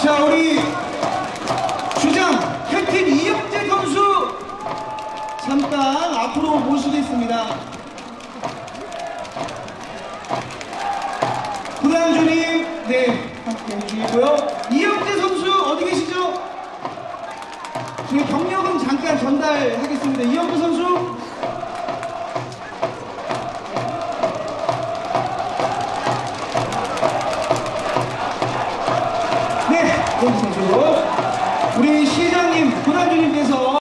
자, 우리 주장 캡틴 이영재 선수 잠깐 앞으로 모시겠습니다. 구단주님, 네, 함께 해주시고요. 이영재 선수 어디 계시죠? 저희 경력은 잠깐 전달하겠습니다. 이영재 선수. 네, 이영재 선수. 우리 시장님, 구단주님께서